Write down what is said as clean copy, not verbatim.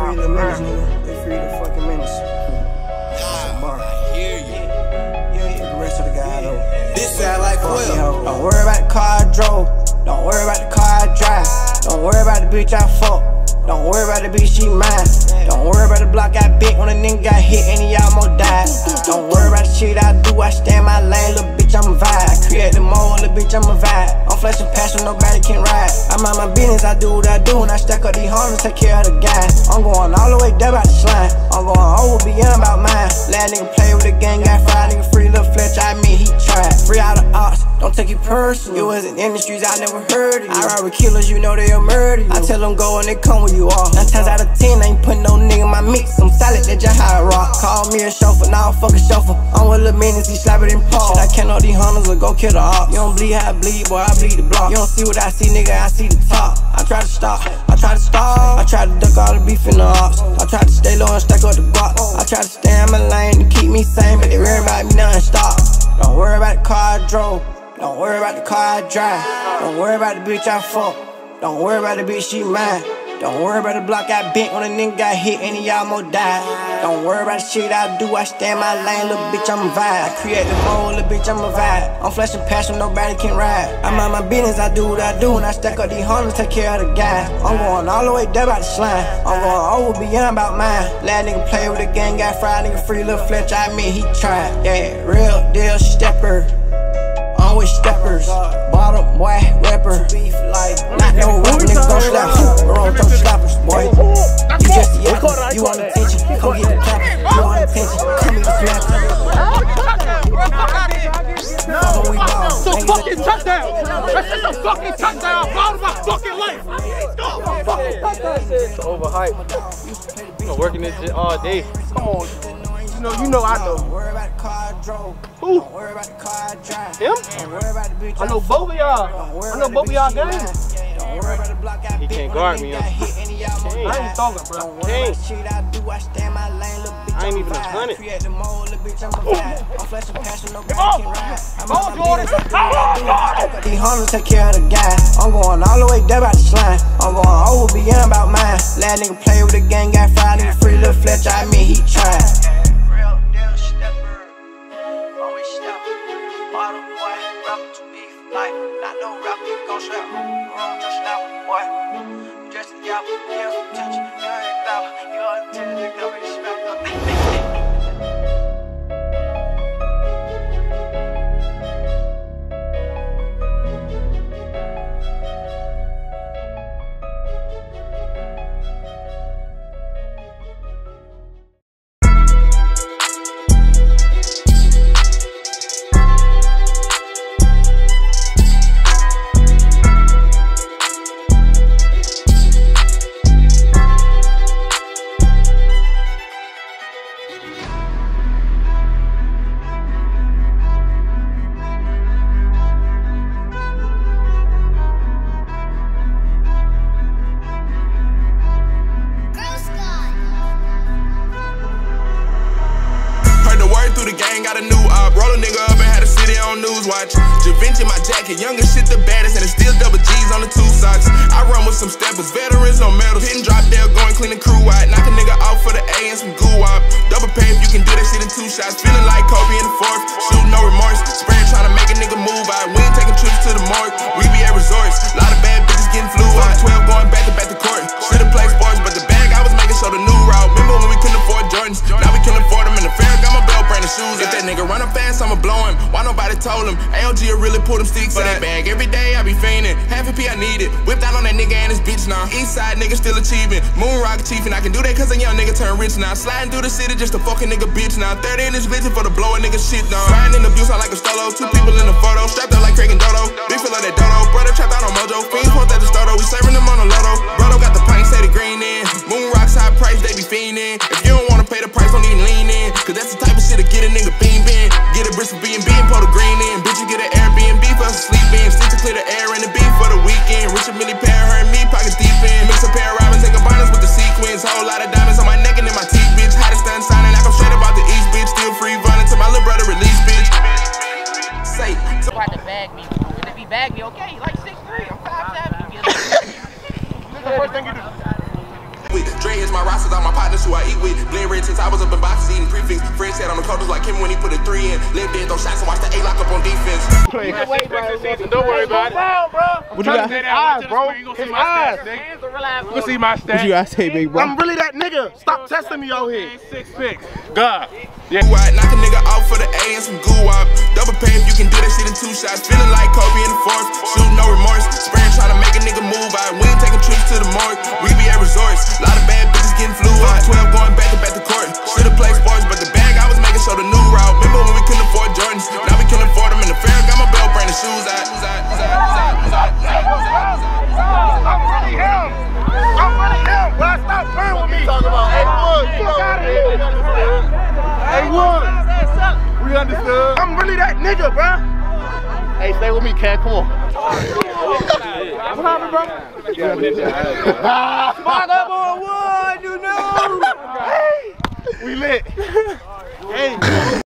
free the menace, nigga. They free the fucking menace. I hear you. Yeah, the rest of the guy though. This sound like Will. Don't worry about the car I drove. Don't worry about the car I drive. Don't worry about the bitch I fuck. Don't worry about the bitch she mine. Don't worry about the block I bit when a nigga got hit and he almost died. Don't worry about the shit I do. I stay in my lane, little bitch, I'm a vibe. I create the mold, little bitch, I'm a vibe. I'm flashing passion, nobody can ride. I mind my business, I do what I do. And I stack up these hundreds, take care of the guys. I'm going all the way down about the slime. I'm going over beyond about mine. Last nigga play with the gang, got fried, nigga free, little Fletcher, I mean he tried. Free out of ops, don't take it personal. You wasn't in the streets, I never heard of you. I ride with killers, you know they'll murder you. I tell them go and they come where you are. 9 times out of 10, I ain't putting no nigga in my mix. I'm solid, that's just how I rock. Call me a chauffeur, now I'm fucking chauffeur. I'm with Lil Minutes, he slap it in paw. Shit, I can't know these hunters or go kill the ops. You don't bleed how I bleed, boy, I bleed the block. You don't see what I see, nigga, I see the top. I try to stop, I try to stop. I try to duck all the beef in the ops. I try to stay low and stack up the guap. I try to stay in my lane to keep me sane, but they worry about me non-stop. Don't worry about the car I drove. Don't worry about the car I drive. Don't worry about the bitch I fuck. Don't worry about the bitch she mine. Don't worry about the block I bent when a nigga got hit and he almost died. Don't worry about the shit I do. I stay in my lane, little bitch, I'm a vibe. I create the mold, little bitch, I'm a vibe. I'm flashing passion, nobody can ride. I mind my business, I do what I do. And I stack up these hundreds, take care of the guys. I'm going all the way down about the slime. I'm going over beyond about mine. Last nigga play with the gang, got fried, nigga free, little Fletcher, I mean he tried. Yeah, real deal stepper. I'm with steppers, bottom boy rapper. Not no rap nigga gon' slap you. Wrong throw slappers, boy. You just a yapper, you want attention, come get the clapper. You want attention, come get the snapper. So fucking touchdown! That's just a fucking touchdown! I'm proud of my fucking life! It's overhyped. You know, working this shit all day. Come on. You know I know. Who? Him? I know both of y'all. I know both of y'all games. He can't guard me, I ain't talking, bro. Can't. I ain't even a hundred. These hunters take care of the guy. I'm going all the way down about the slime. I'm going over beyond about mine. Last nigga play with the gang, got fried, nigga free, little Fletcher, I mean he tried. Not no rap, you gon' slap. Wrong, just slap, boy. You just a yapper, you have attention. You ain't valor, you are attention, you don't respect. Got a new op, roll a nigga up and had a city on news watch. Javinci my jacket, youngest shit the baddest, and it's still double G's on the 2 socks. I run with some steppers, veterans, no medals. Hitting drop there, going clean the crew out. Knock a nigga off for the A and some goo wop. Double pay if you can do that shit in 2 shots. Feeling like Kobe in the 4th, shooting no remorse. Spraying trying to make a nigga move out. We ain't taking trips to the morgue, we be at resorts. Lot of bad bitches getting flew out. 12 going back to court. Should've played sports, but the bag I was making show the new route. Remember when we couldn't afford Jordans? Now we can afford them in the fair. Got my belt brand shoes. If that nigga run up fast, I'ma blow him. Why nobody told him? ALG will really pull them sticks for that bag. Every day I be fiending. Half a P I need it. Whipped out on that nigga and his bitch now. East side nigga still achieving. Moon rock chiefin'. I can do that cause a young nigga turn rich now. Sliding through the city just a fucking nigga bitch now. 30 in this vision for the blowing nigga shit down. Riding in the abuse, I like a stolo. 2 people in the photo. Strapped up like Craig and Dodo. Big feel like that Dodo. Brother trapped out on Mojo. Fiends want that the Stodo. We serving them on the Lotto. Brother got the pint, say the green in. Moon rocks high price, they be fiending. If you don't wanna pay the price, don't even lean in. Cause that's the type of shit to get a nigga beam in. Get a Bristol B&B and pour the green in. Bitch, you get an Airbnb for us to sleep in. Stick to clear the air and the beef for the weekend. Richard Millie pair, her and me, pockets deep in. Mix a pair of Robins and combine us with the sequins. Whole lot of diamonds on my neck and in my teeth, bitch. Hottest done signing, I come straight about the East, bitch. Still free running till my little brother release, bitch. Say, so I had to bag me. And if he bagged me, okay, like 6'3", I'm 5'7". What's the first thing you do? With Dre right here's my rosters, all my partners who I eat with. Blend red since I was up in boxes eating prefix. Fred said on the coaches like him when he put a 3 in. Live dead, throw shots and watch the A lock up on defense. Don't worry about it. What you got? His eyes, bro. His eyes. You can see my stats. What you got to say, big bro? I'm really that nigga. Stop testing me out here. 6'6". God. Yeah. Knock a nigga off for the A and some goo wop. Double pay if you can do that shit in 2 shots. Feeling like Kobe in the 4th. Shooting no remorse. Spraying trying to make a nigga move out. We ain't taking trips to the morgue. We be at resorts. Lot of bad bitches getting flew out. 12 going back to court. Should've played sports, but the bag I was making show the new route. Remember when we couldn't afford Jordans? Now we can afford them in the fair. Got my belt brand and shoes out. I'm really him. I'm really him. Well, stop playing with me. Talking about Hey, Wood. We understood. I'm really that nigga, bro. Hey, stay with me, Cat. Come on. What happened, bro? Smart up on Wood, you know. Hey, we lit. Hey.